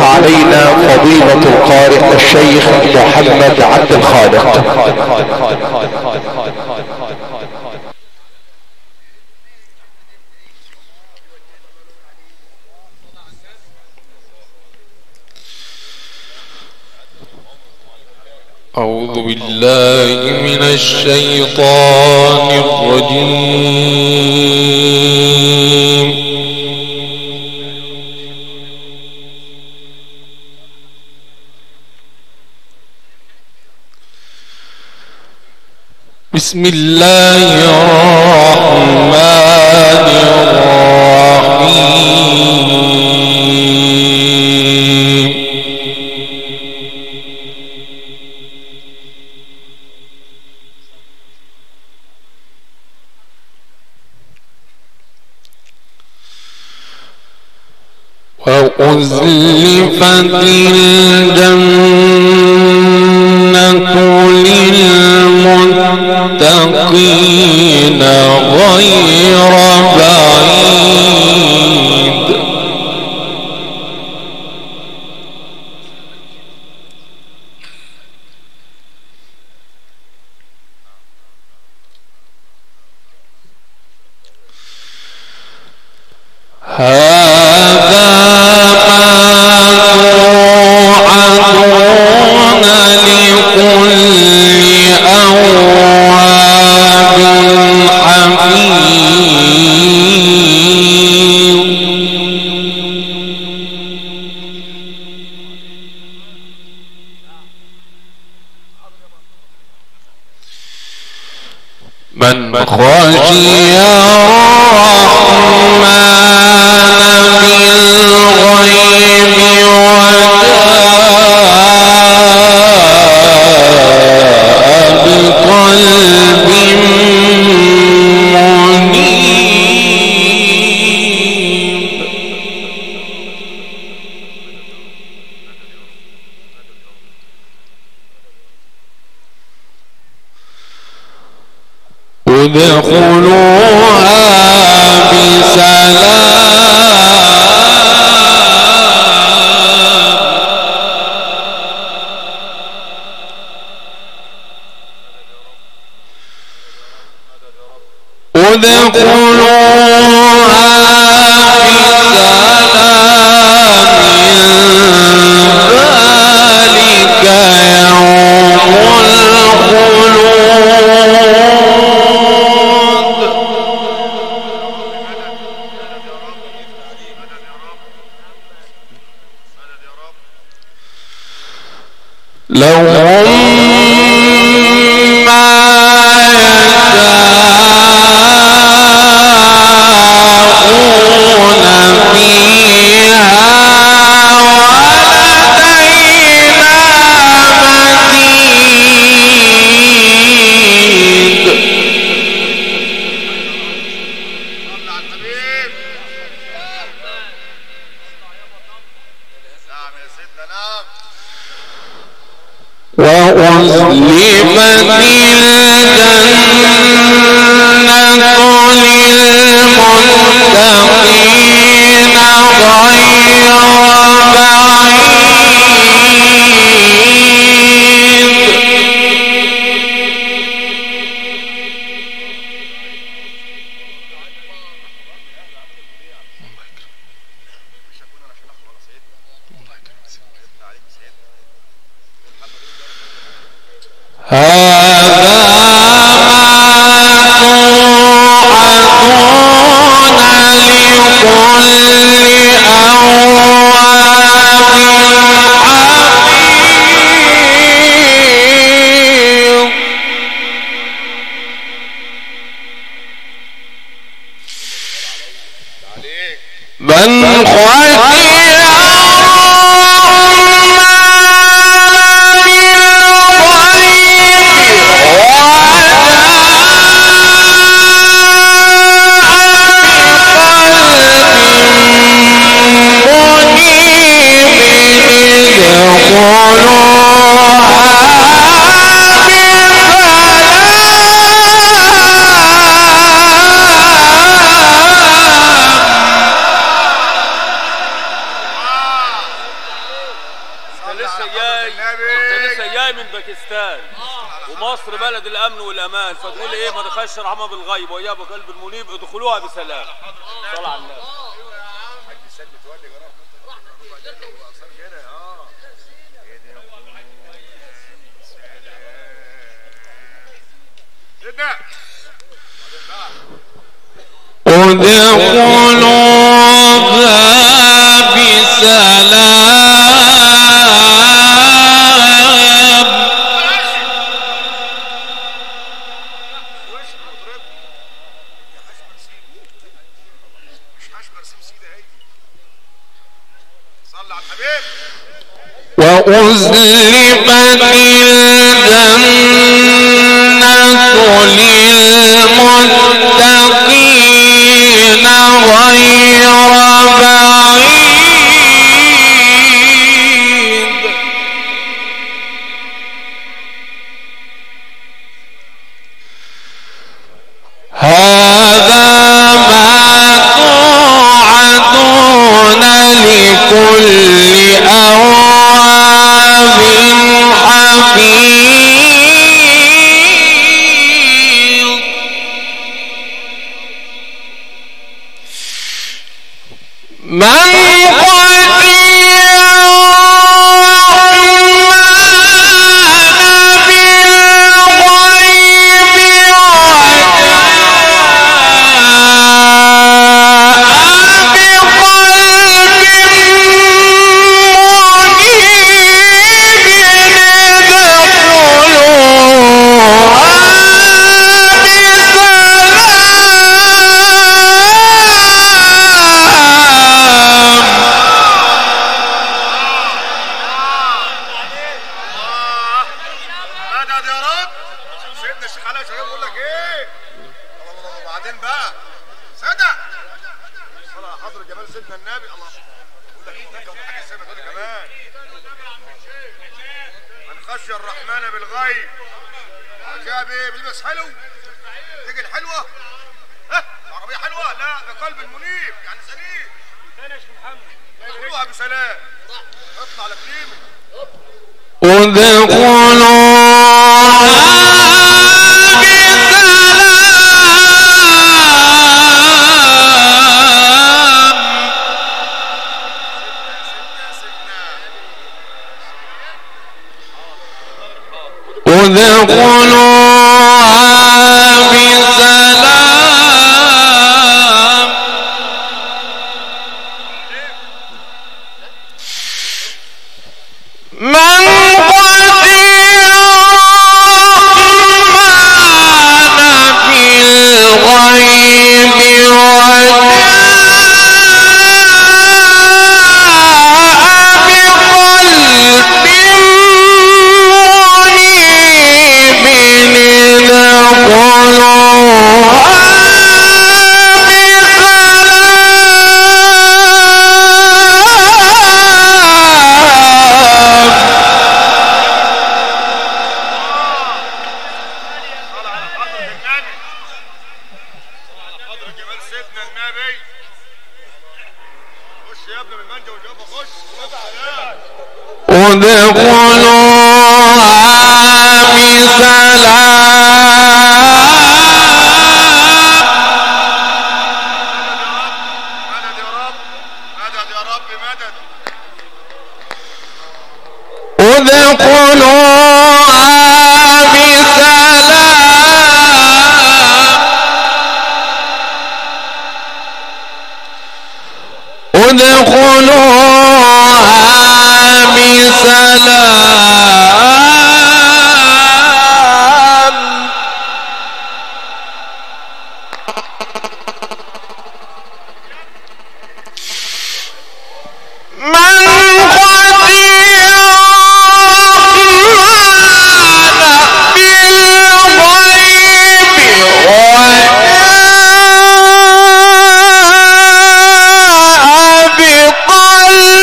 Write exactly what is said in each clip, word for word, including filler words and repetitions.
يقرأها علينا فضيلة القارئ الشيخ محمد عبد الخالق. أعوذ بالله من الشيطان الرجيم. بسم الله الرحمن الرحيم. وأزلفت الجنة للمتقين غير بعيد. هذا من خشي الرحمن بالغيب وجاء بقلب منيب. ادخلوها بسلام ادخلوها بسلام ذلك يوم الخلود. لهم ما يشاءون فيها ولدينا مزيد. وأزلفت الجنة للمتقين غير من خشي الرحمن بالغيب لسه جاي انت لسه جاي من باكستان ومصر بلد الامن والامان، فتقول ايه ما دخلش رحمه بالغيب ويا بقلب المنيب ادخلوها بسلام. صل على النبي. ادخلوها بسلام وأزلفت الجنة للمتقين غير بعيد. هذا ما توعدون لكل أواب حفيظ. من بقلب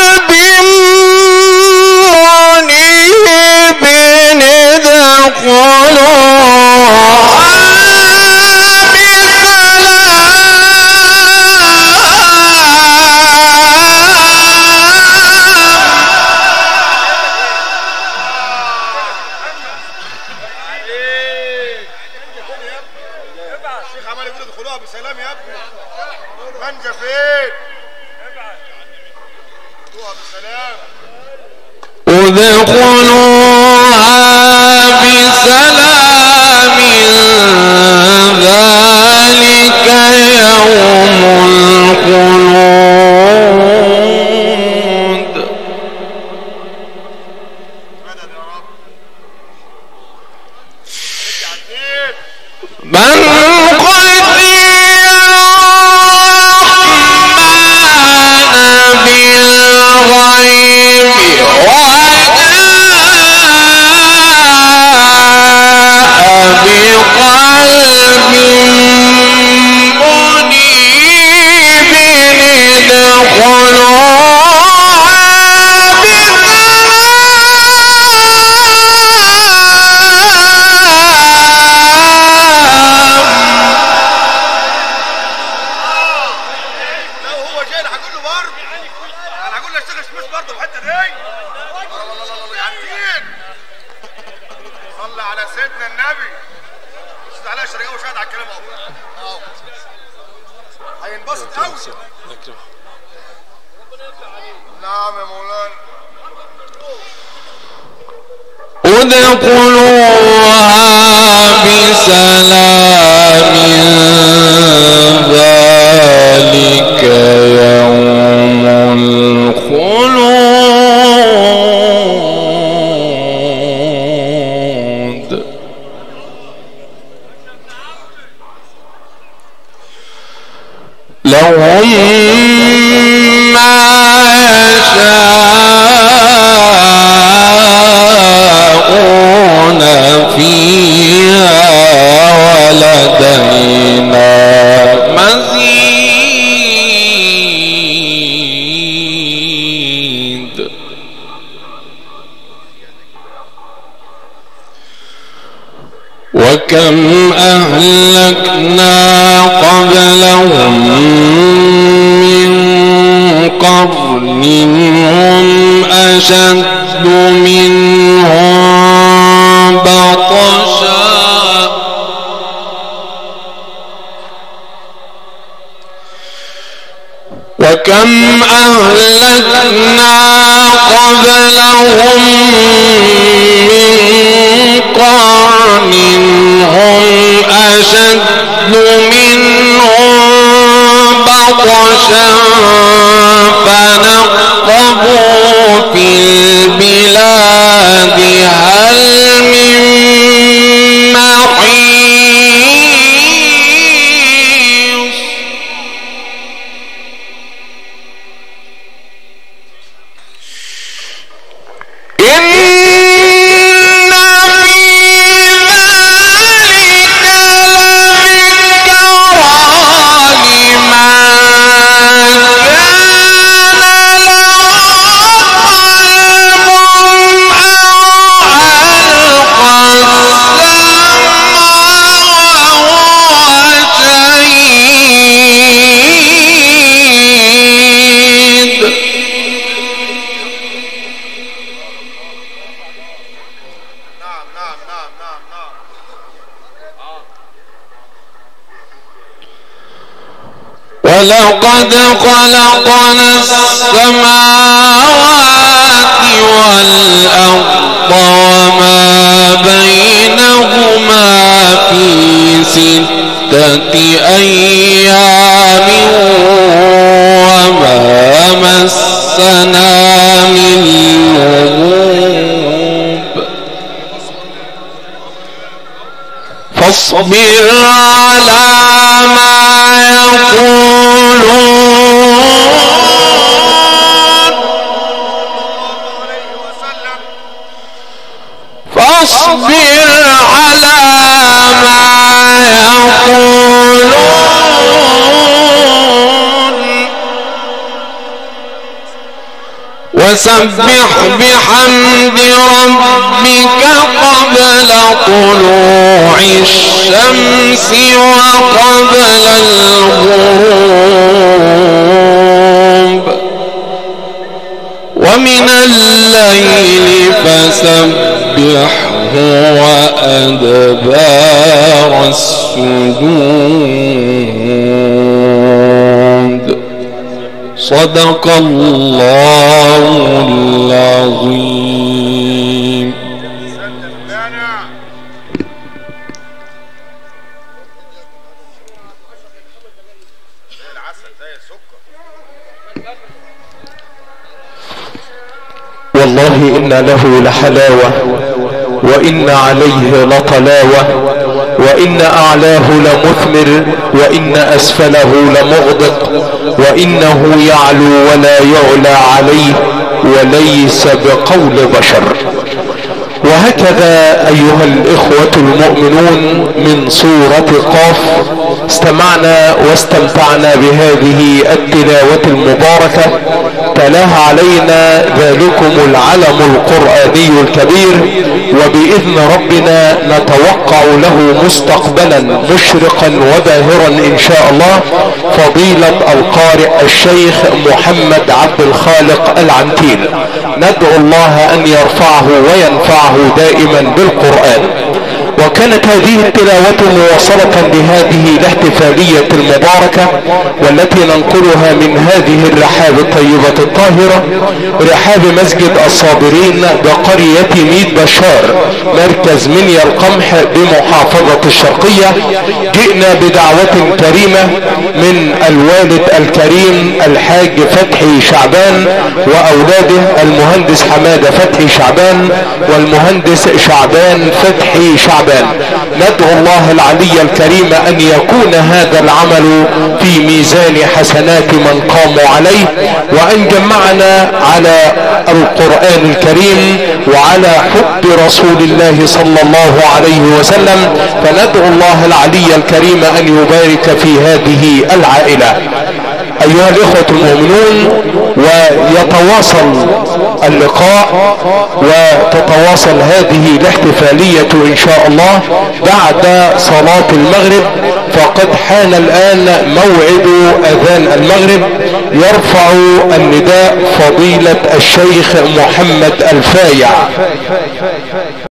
ادخلوها بسلام ذلك يوم الخلود. من خشي الرحمن بالغيب وجاء بقلب منيب ادخلوها ادخلوها بسلام ذلك يوم الخلود. لهم ما يشاءون فيها ولدينا مزيد. وكم أهلكنا قبلهم من قرن هم أشد منهم بطشا وكم أهلكنا قبلهم من قرن هم أشد منهم بطشا فنقبوا في البلاد هل من محيص. إن ولقد خلقنا السماوات والأرض وما بينهما في ستة أيام وما مسنا من لغوب فاصبر على ما يقولون فاصبر على ما يقولون وسبح بحمد ربك قبل طلوع الشمس وقبل الغروب ومن الليل فسبحه وأدبار السجود. صدق الله العظيم. والله إن له لحلاوة وإن عليه لطلاوة وإن أعلاه لمثمر وإن أسفله لمغدق وإنه يعلو ولا يعلى عليه وليس بقول بشر. وهكذا أيها الإخوة المؤمنون من سورة قاف استمعنا واستمتعنا بهذه التلاوة المباركة. تلاها علينا ذلكم العلم القرآني الكبير، وبإذن ربنا نتوقع له مستقبلا مشرقا وباهرا إن شاء الله فضيلة القارئ الشيخ محمد عبد الخالق العنتيل. ندعو الله أن يرفعه وينفعه دائما بالقرآن. وكانت هذه التلاوة مواصلة لهذه الاحتفالية المباركة والتي ننقلها من هذه الرحاب الطيبة الطاهرة، رحاب مسجد الصابرين بقرية ميت بشار مركز منيا القمح بمحافظة الشرقية. جئنا بدعوة كريمة من الوالد الكريم الحاج فتحي شعبان وأولاده المهندس حمادة فتحي شعبان والمهندس شعبان فتحي شعبان. ندعو الله العلي الكريم أن يكون هذا العمل في ميزان حسنات من قاموا عليه، وأن جمعنا على القرآن الكريم وعلى حب رسول الله صلى الله عليه وسلم. فندعو الله العلي الكريم أن يبارك في هذه العائلة. أيها الإخوة المؤمنون، ويتواصل اللقاء وتتواصل هذه الاحتفالية إن شاء الله بعد صلاة المغرب، فقد حان الآن موعد أذان المغرب. يرفع النداء فضيلة الشيخ محمد الفايع.